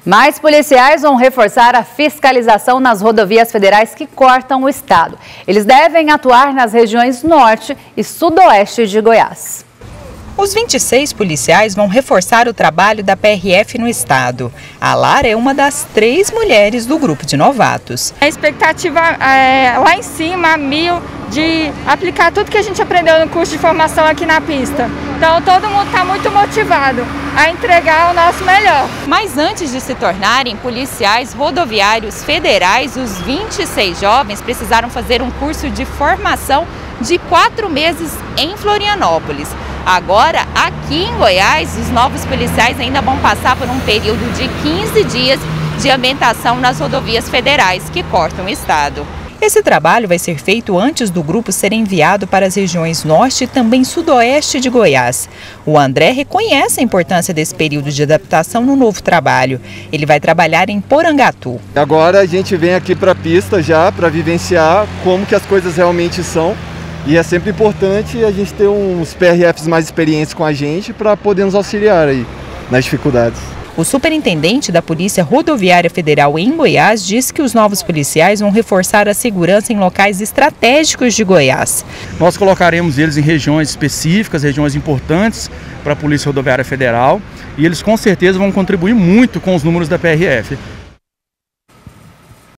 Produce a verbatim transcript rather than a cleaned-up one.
Mais policiais vão reforçar a fiscalização nas rodovias federais que cortam o estado. Eles devem atuar nas regiões norte e sudoeste de Goiás. Os vinte e seis policiais vão reforçar o trabalho da P R F no estado. A Lara é uma das três mulheres do grupo de novatos. A expectativa é lá em cima, mil, de aplicar tudo que a gente aprendeu no curso de formação aqui na pista. Então todo mundo está muito motivado a entregar o nosso melhor. Mas antes de se tornarem policiais rodoviários federais, os vinte e seis jovens precisaram fazer um curso de formação de quatro meses em Florianópolis. Agora, aqui em Goiás, os novos policiais ainda vão passar por um período de quinze dias de ambientação nas rodovias federais que cortam o estado. Esse trabalho vai ser feito antes do grupo ser enviado para as regiões norte e também sudoeste de Goiás. O André reconhece a importância desse período de adaptação no novo trabalho. Ele vai trabalhar em Porangatu. Agora a gente vem aqui para a pista já para vivenciar como que as coisas realmente são. E é sempre importante a gente ter uns P R Fs mais experientes com a gente para poder nos auxiliar aí nas dificuldades. O superintendente da Polícia Rodoviária Federal em Goiás disse que os novos policiais vão reforçar a segurança em locais estratégicos de Goiás. Nós colocaremos eles em regiões específicas, regiões importantes para a Polícia Rodoviária Federal, e eles com certeza vão contribuir muito com os números da P R F.